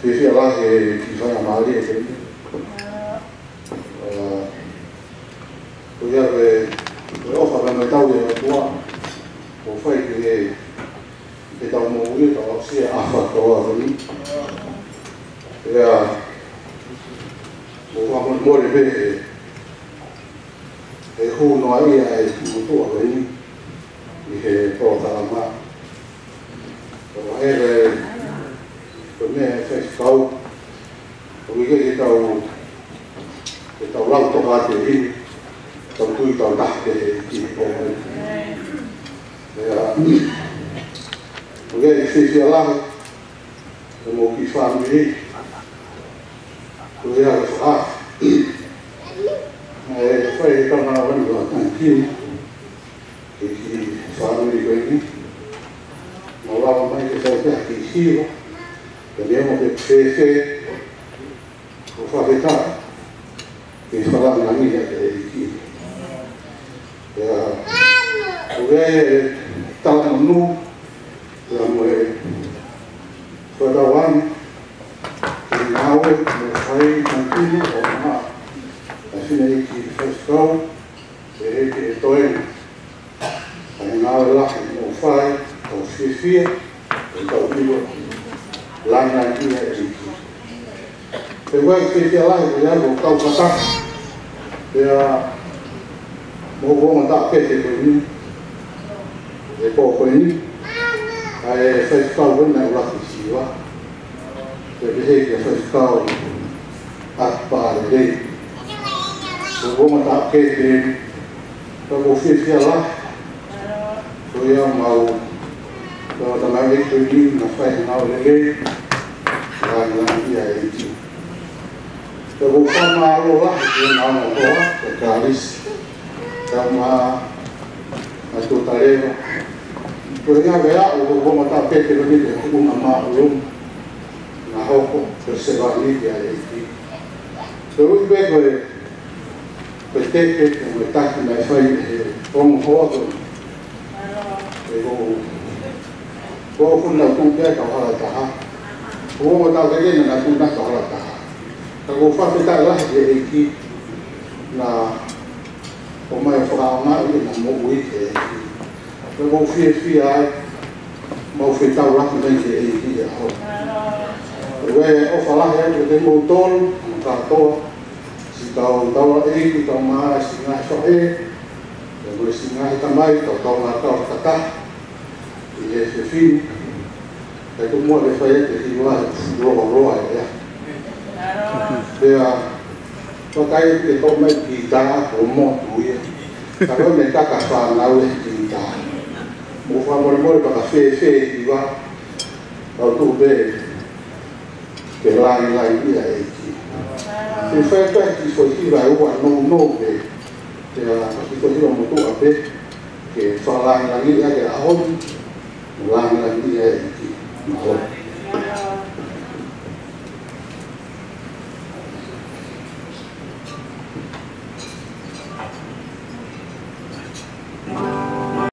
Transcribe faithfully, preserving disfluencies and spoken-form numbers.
Fisi ala ke kisah amali itu. Kuya ke ofa kan tahu dia tua. Ofa ke kita mau ini kalau si apa kalau ini. Ya. Ofa mau mau lebih. Eh hu no ai ai tua ini. Ihe kota lama. Kalau eh Kami saya tahu, kami kita tahu, kita orang tua hati ini, tentu kita dah jadi orang. Ya, mungkin sisi Allah, mau kisah ini, tu ya sah. Eh, saya kan orang juga nanti, kisah ini, mau orang macam saya kisah. Tenemos que crecer o fabricar que falar na minha aqui. Ya, o que está no nu, la mulher, para o ano, que não é não sai tranquilo ou não. Assim é que faz cal, é que estou aí, aí não é lá que não faz, ou se fia, então digo lana ia iki. Pegou que fez lá e já o cau passar. Ya mau vou mandar que te foi. E pouco foi. Aí fez cau na lá que se va. Deve que fez cau a par de. Vou mandar que te pegou fez lá. Foi a mau kalau dalam itu ini nafas mau lagi, lain dia itu. Terbuka malu lah, dia mau bawa kekalis, sama itu tadi. Punya gaya, aku mau tak pakai lagi dia, aku nak maklum, nak aku bersebari dia itu. Terus begitu, betul yang letak di nafas penghoa tu, itu. Kau pun nak tunjuk kau harus tahu. Kau mau tahu lagi nak tunjuk kau harus tahu. Kalau kau kita lah dia iki, na, kau mai faham nak ini nak mau buat dia. Kalau kau fia fia, mau fia tahu lah macam dia iki ya. Kalau kau falah ya kita motor, motor, si tahu tahu ini kita mah singa sohe, kalau singa kita mai tahu tahu nak tahu kata. E esse fim é como ele faz que não é roa roa é é só cai que toma guitarra ou moto é agora me tá café na hora de guitarra o favor mole para café fé e vai ao tu bem que lá e lá e aí se faz parte disso aqui vai o não não é que foi uma moto a pé que falar na linha que a onde lá na linha aqui, na